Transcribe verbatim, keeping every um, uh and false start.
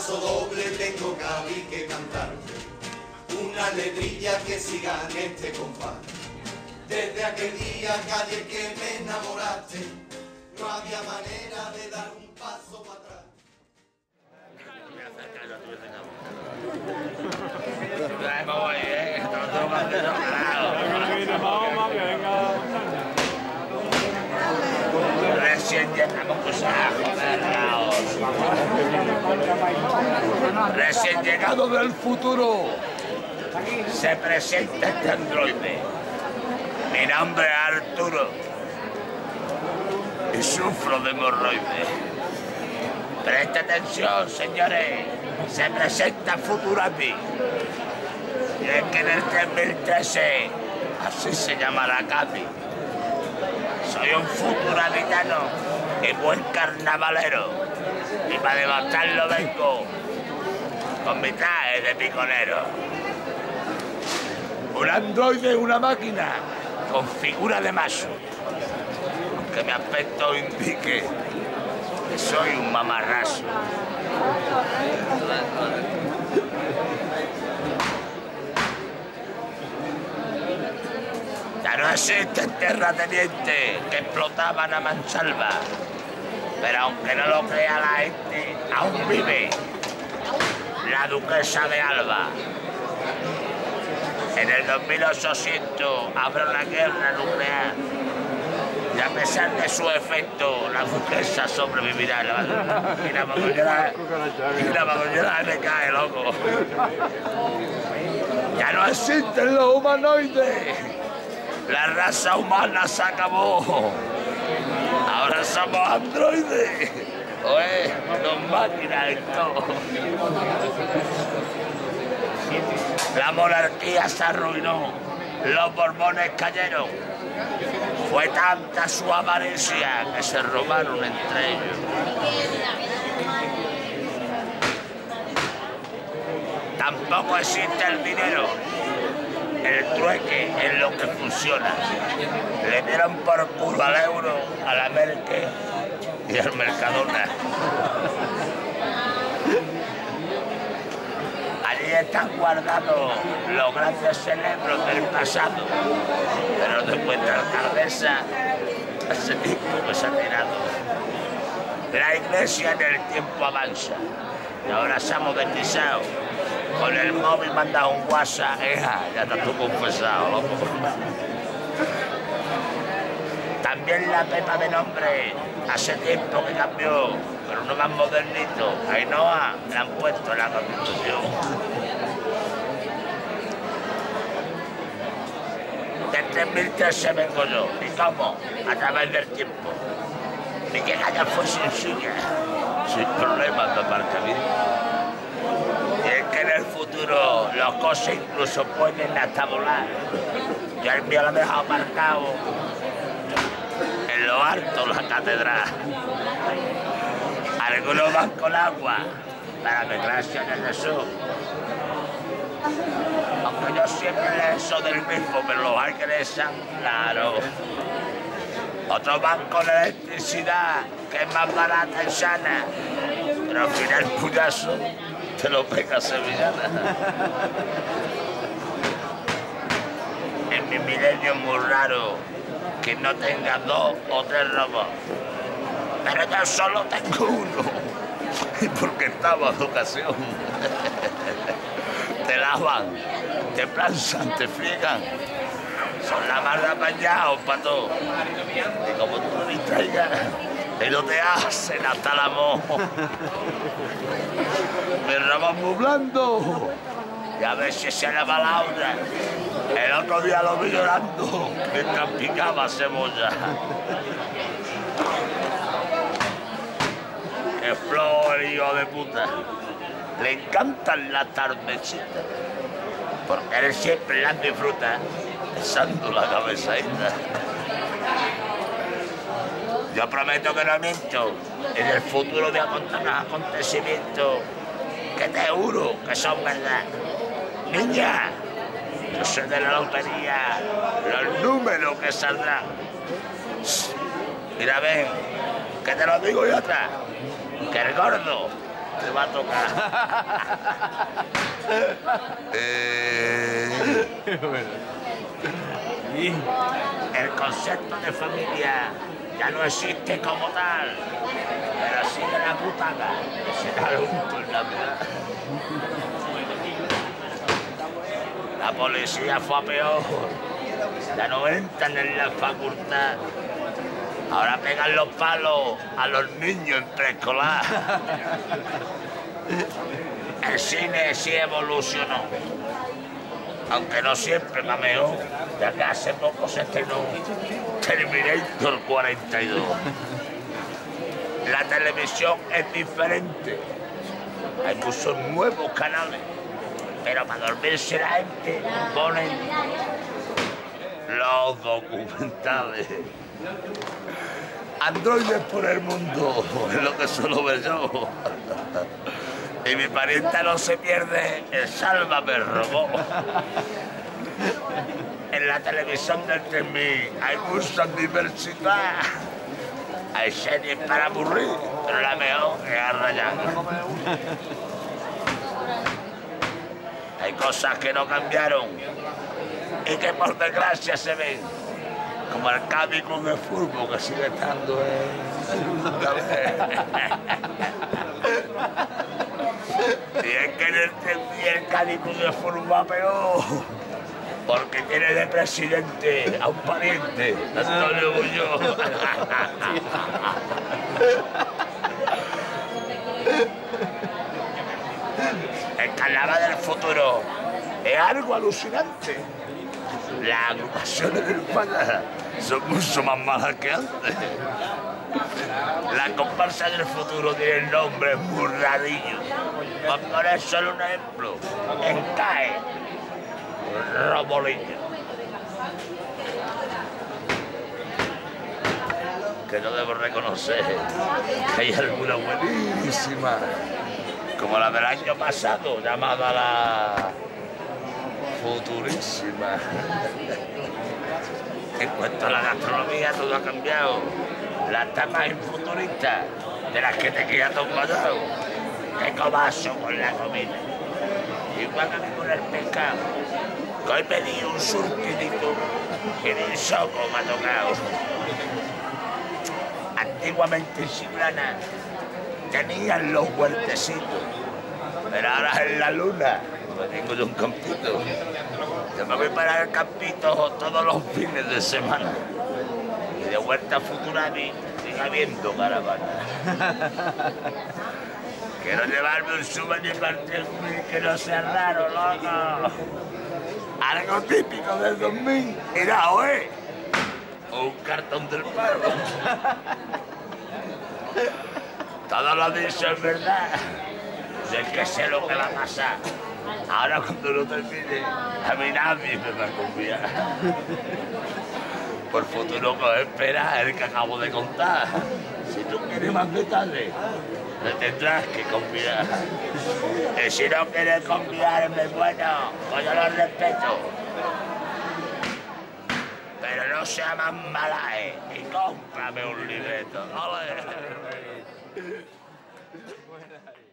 paso doble tengo Gaby que cantarte una letrilla que siga en este compás. Desde aquel día, calle, que me enamoraste, no había manera de dar un paso para atrás. Recién llegamos, recién llegado del futuro, se presenta este androide. Mi nombre es Arturo y sufro de hemorroides. Presta atención, señores, se presenta Futurati. Y es que en el tres mil trece, así se llama la Capi. Soy un futuravitano y buen carnavalero. Y para demostrarlo vengo con mi traje de piconero. Un androide es una máquina con figura de macho, aunque mi aspecto indique que soy un mamarracho. Ya no existen terratenientes que explotaban a mansalva, pero aunque no lo crea la gente, aún vive la duquesa de Alba. En el dos mil ochocientos habrá una guerra nuclear y a pesar de su efecto, la duquesa sobrevivirá. Mira, para llorar, mira, para llorar me cae, loco. Ya no existen los humanoides. La raza humana se acabó. Ahora somos androides. Oye, dos máquinas en todo. La monarquía se arruinó, los borbones cayeron. Fue tanta su avaricia que se robaron entre ellos. Tampoco existe el dinero. El trueque es lo que funciona. Le dieron por culo al euro, a la Merkel y al Mercadona. Allí están guardados los grandes cerebros del pasado, pero después de la alcaldesa hace tiempo que se ha tirado. La iglesia en el tiempo avanza y ahora se ha modernizado. Con el móvil manda un WhatsApp, hija, ya estás tú confesado, loco. También la Pepa de nombre, hace tiempo que cambió, pero uno más modernito, Ainhoa, le han puesto en la Constitución. Del tres mil trece vengo yo, ¿y cómo? A través del tiempo. Ni que Gaya fue sencilla, sin problemas de aparcamiento. Y es que en el futuro los coches incluso pueden hasta volar. Yo el mío lo he dejado aparcado en lo alto de la catedral. Algunos van con agua para que gracias a Jesús. Aunque yo siempre le soy del mismo, pero los hay que le sean claro. Otros van con electricidad, que es más barata y sana, pero al final el puyazo te lo pega sevillana. En mi milenio es muy raro que no tenga dos o tres robots, pero yo solo tengo uno, y porque estaba de ocasión. Te lavan, te planzan, te friegan, son la más apañados para todo. Y como tú me distraigas, ellos te hacen hasta el amor. Me roban muy blando. Y a veces se le va la otra. El otro día lo vi llorando mientras picaba cebolla. ¡Qué flor, hijo de puta! Le encantan las tardecitas, porque él siempre las disfruta besando la cabezadita. Yo prometo que no miento. En el futuro voy a contar unos acontecimientos que te juro que son verdad. Niña, yo sé de la lotería, los números que saldrán. Mira, ven, que te lo digo yo atrás, que el gordo te va a tocar. eh... El concepto de familia ya no existe como tal, pero sigue la putada, que será lo único en la vida. La policía fue a peor, ya no entran en la facultad, ahora pegan los palos a los niños en preescolar. El cine sí evolucionó, aunque no siempre va mejor, ya que hace poco se estrenó Terminator cuarenta y dos. La televisión es diferente, hay muchos nuevos canales, pero para dormirse la gente ponen los documentales. Androides por el mundo, es lo que solo veo yo. Y mi parienta no se pierde el Sálvame Robot. En la televisión del tres mil hay mucha diversidad. Hay series para aburrir, pero la mejor es Arrayán. Hay cosas que no cambiaron y que por desgracia se ven, como el Cádiz Club de Fútbol, que sigue estando en... Y es que en el, el Cádiz Club de Fútbol va peor, porque tiene de presidente a un pariente, Antonio Muñoz. El carnaval del futuro es algo alucinante. Las agrupaciones de España son mucho más malas que antes. La comparsa del futuro tiene el nombre muy rarillo. Por poner solo un ejemplo, en CAE, Robolillo. Que no debo reconocer que hay alguna buenísima, como la del año pasado, llamada la Futurísima. En cuanto a la gastronomía, todo ha cambiado. Las tapas futuristas, de las que te quedas todo callado. Qué cobazo con la comida. Igual que a mí con el pescado, que hoy pedí un surtidito que ni soco me ha tocado. Antiguamente en Siplana tenían los huertecitos, pero ahora en la luna me tengo yo un campito. Yo me voy para el campito todos los fines de semana. Y de Huerta Futuravi sigue habiendo caravana. Quiero llevarme un souvenir para el tres mil que no sea raro, loco. Algo típico del dos mil, mira, oe. O un cartón del paro. Todo lo dicho es verdad. Sé que sé lo que va a pasar. Ahora cuando lo termine, a mí nadie me va a confiar. Por futuro que espera el que acabo de contar. Si tú quieres más detalles, me tendrás que confiar. Y si no quieres confiarme, bueno, pues yo lo respeto. Pero no sea más malaje y cómprame un libreto. ¡Ole!